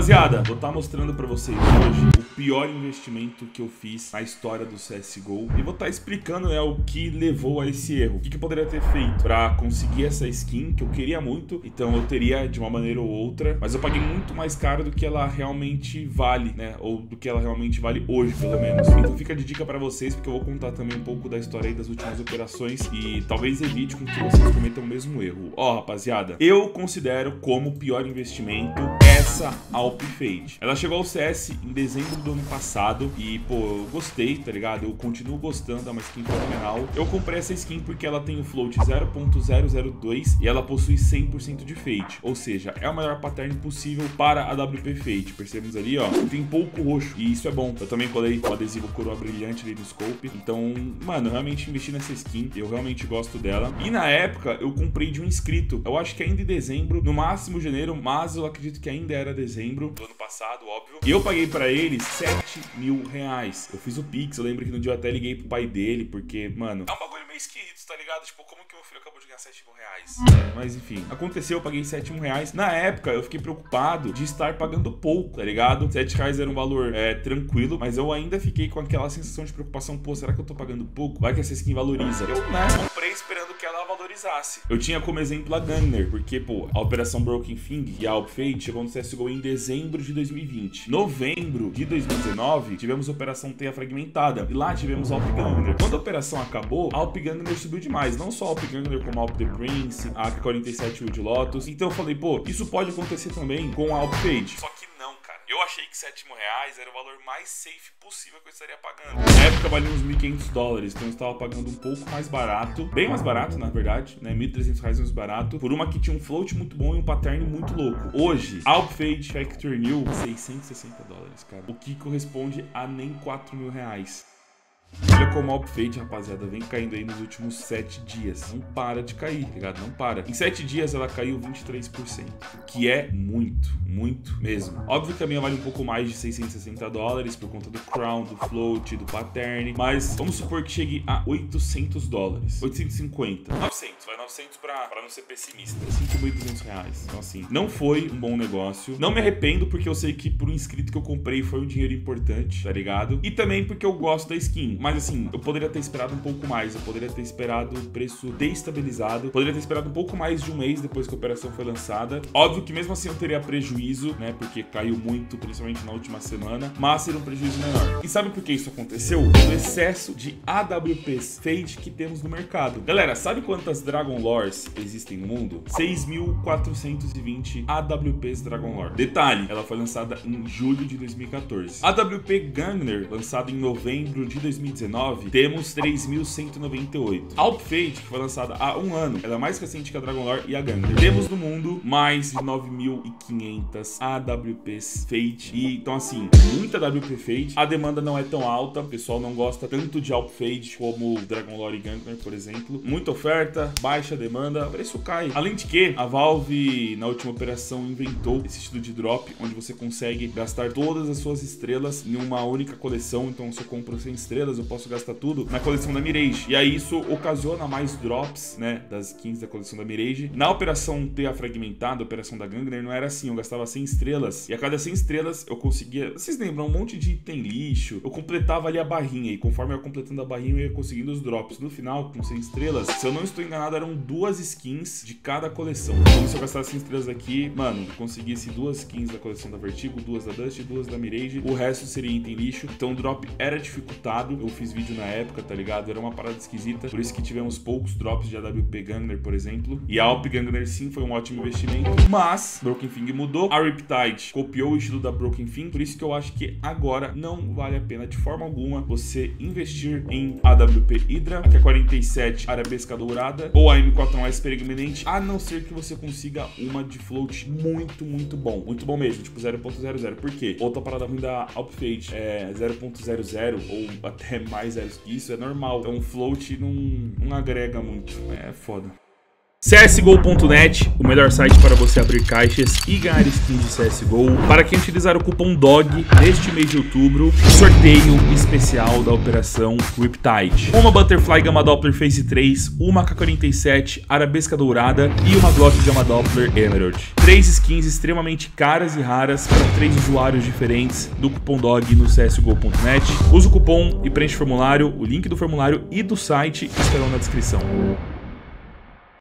Rapaziada, vou estar mostrando pra vocês hoje o pior investimento que eu fiz na história do CSGO. E vou estar explicando o que levou a esse erro. O que eu poderia ter feito pra conseguir essa skin que eu queria muito. Então eu teria de uma maneira ou outra, mas eu paguei muito mais caro do que ela realmente vale, né? Ou do que ela realmente vale hoje, pelo menos. Então fica de dica pra vocês, porque eu vou contar também um pouco da história aí das últimas operações e talvez evite com que vocês cometam o mesmo erro. Ó, rapaziada, eu considero como o pior investimento essa Alp Fade. Ela chegou ao CS em dezembro do ano passado e, pô, eu gostei, tá ligado? Eu continuo gostando, é uma skin fenomenal. Eu comprei essa skin porque ela tem o float 0.002 e ela possui 100% de Fade, ou seja, é o maior pattern possível para a WP Fade. Percebemos ali, ó, tem pouco roxo e isso é bom. Eu também colei o adesivo coroa brilhante ali do scope, então, mano, eu realmente investi nessa skin, eu realmente gosto dela. E na época eu comprei de um inscrito, eu acho que ainda em dezembro, no máximo janeiro, mas eu acredito que ainda era dezembro do ano passado, óbvio. E eu paguei pra ele 7 mil reais. Eu fiz o Pix, eu lembro que no dia eu até liguei pro pai dele, porque, mano, é um bagulho meio esquisito, tá ligado? Tipo, como que meu filho acabou de ganhar 7 mil reais? Mas enfim, aconteceu, eu paguei 7 mil reais. Na época, eu fiquei preocupado de estar pagando pouco, tá ligado? 7 reais era um valor tranquilo, mas eu ainda fiquei com aquela sensação de preocupação. Pô, será que eu tô pagando pouco? Vai que essa skin valoriza. Eu, né, comprei esperando que ela valorizasse. Eu tinha como exemplo a Gunner, porque, pô, a operação Broken Fing e a Alp Fade chegou no CSGO em dezembro de 2020. Novembro de 2019, tivemos a operação Teia Fragmentada e lá tivemos a Alp Gunner. Quando a operação acabou, a Alp Gunner subiu demais. Não só a Alp Gunner, como a Alp The Prince, a AK-47 Wood Lotus. Então eu falei, pô, isso pode acontecer também com a Alp Fade. Só que não, cara. Eu achei que 7 mil reais era o valor mais safe possível que eu estaria pagando. Na época valia uns 1.500 dólares, então eu estava pagando um pouco mais barato, bem mais barato na verdade, né, 1.300 reais mais barato, por uma que tinha um float muito bom e um pattern muito louco. Hoje, Alp Fade Factory New, 660 dólares, cara, o que corresponde a nem 4 mil reais. Olha como a Alp Fade, rapaziada, vem caindo aí nos últimos 7 dias. Não para de cair, tá ligado? Não para. Em 7 dias ela caiu 23%, que é muito, muito mesmo. Óbvio que a minha vale um pouco mais de 660 dólares por conta do crown, do float, do pattern, mas vamos supor que chegue a 800 dólares. 850. 900, vai 900 pra não ser pessimista. 5.200 reais. Então assim, não foi um bom negócio. Não me arrependo porque eu sei que por um inscrito que eu comprei foi um dinheiro importante, tá ligado? E também porque eu gosto da skin. Mas assim, eu poderia ter esperado um pouco mais, eu poderia ter esperado o preço destabilizado, poderia ter esperado um pouco mais de um mês depois que a operação foi lançada. Óbvio que mesmo assim eu teria prejuízo, né, porque caiu muito, principalmente na última semana, mas seria um prejuízo menor. E sabe por que isso aconteceu? Pelo excesso de AWPs Fade que temos no mercado. Galera, sabe quantas Dragon Lores existem no mundo? 6.420 AWPs Dragon Lore. Detalhe, ela foi lançada em julho de 2014. AWP Gunner, lançado em novembro de 2019, temos 3.198. Alp Fade, que foi lançada há um ano, ela é mais recente que a Dragon Lore e a Gunner. Temos no mundo mais de 9.500 AWPs Fade. E então assim, muita AWP Fade. A demanda não é tão alta, o pessoal não gosta tanto de Alp Fade como Dragon Lore e Gunner, por exemplo. Muita oferta, baixa demanda, o preço cai. Além de que a Valve, na última operação, inventou esse estilo de drop, onde você consegue gastar todas as suas estrelas em uma única coleção. Então se eu compro 100 estrelas, eu posso gastar tudo na coleção da Mirage. E aí isso ocasiona mais drops, né, das skins da coleção da Mirage. Na operação Teia Fragmentada, a operação da Gunner, não era assim. Eu gastava 100 estrelas e a cada 100 estrelas eu conseguia, vocês lembram, um monte de item lixo. Eu completava ali a barrinha e conforme eu ia completando a barrinha eu ia conseguindo os drops. No final, com 100 estrelas, se eu não estou enganado, eram 2 skins de cada coleção. Então se eu gastasse 100 estrelas aqui, mano, eu conseguisse 2 skins da coleção da Vertigo, 2 da Dust e 2 da Mirage. O resto seria item lixo. Então o drop era dificultado. Eu fiz vídeo na época, tá ligado? Era uma parada esquisita. Por isso que tivemos poucos drops de AWP Gunner, por exemplo. E a Alp Gunner sim foi um ótimo investimento. Mas Broken Fing mudou. A Riptide copiou o estilo da Broken Fing. Por isso que eu acho que agora não vale a pena de forma alguma você investir em AWP Hydra, que é 47 Arabesca Dourada, ou a M41S Permanente, a não ser que você consiga uma de float muito, muito bom. Muito bom mesmo, tipo 0.00. Por quê? Outra parada ruim da Alp Fade é 0.00 ou até mais zeros que isso, é normal. Então o float não agrega muito. É foda. CSGO.net, o melhor site para você abrir caixas e ganhar skins de CSGO. Para quem utilizar o cupom DOG neste mês de outubro, sorteio especial da operação Riptide. Uma Butterfly Gamma Doppler Phase 3, uma K47 Arabesca Dourada e uma Glock Gamma Doppler Emerald. 3 skins extremamente caras e raras para 3 usuários diferentes do cupom DOG no CSGO.net. Use o cupom e preenche o formulário, o link do formulário e do site estarão na descrição.